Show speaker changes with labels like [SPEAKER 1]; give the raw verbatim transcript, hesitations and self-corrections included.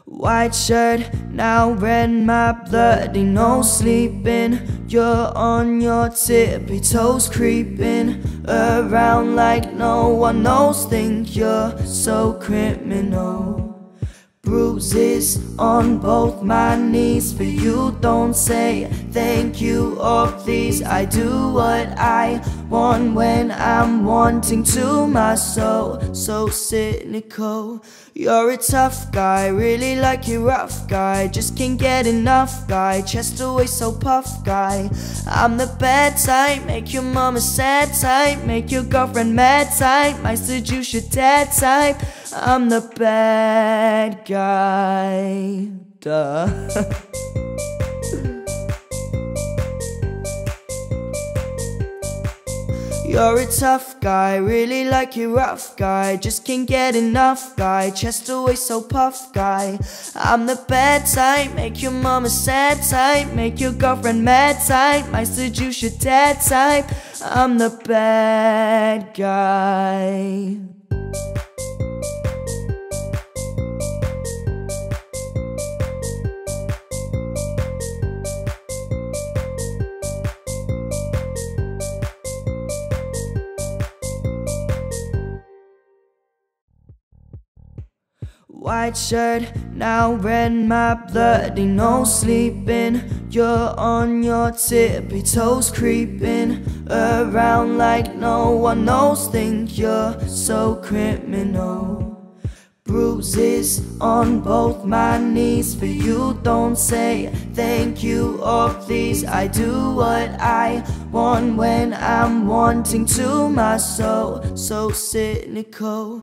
[SPEAKER 1] White shirt, now red, my bloody nose sleeping. You're on your tippy toes, creeping around like no one knows. Think you're so criminal. Bruises on both my knees for you. Don't say thank you or please. I do what I want when I'm wanting to. My soul so cynical. You're a tough guy, really like you rough guy. Just can't get enough guy, chest away so puff guy. I'm the bad type, make your mama sad type, make your girlfriend mad type, might seduce your dad type. I'm the bad guy, duh. You're a tough guy, really like you rough guy. Just can't get enough guy, chest away so puff guy. I'm the bad type, make your mama sad type, make your girlfriend mad type, might seduce your dad type. I'm the bad guy. White shirt, now red, my bloody nose sleeping. You're on your tippy toes, creeping around like no one knows. Think you're so criminal. Bruises on both my knees for you. Don't say thank you or please. I do what I want when I'm wanting to. My soul so cynical.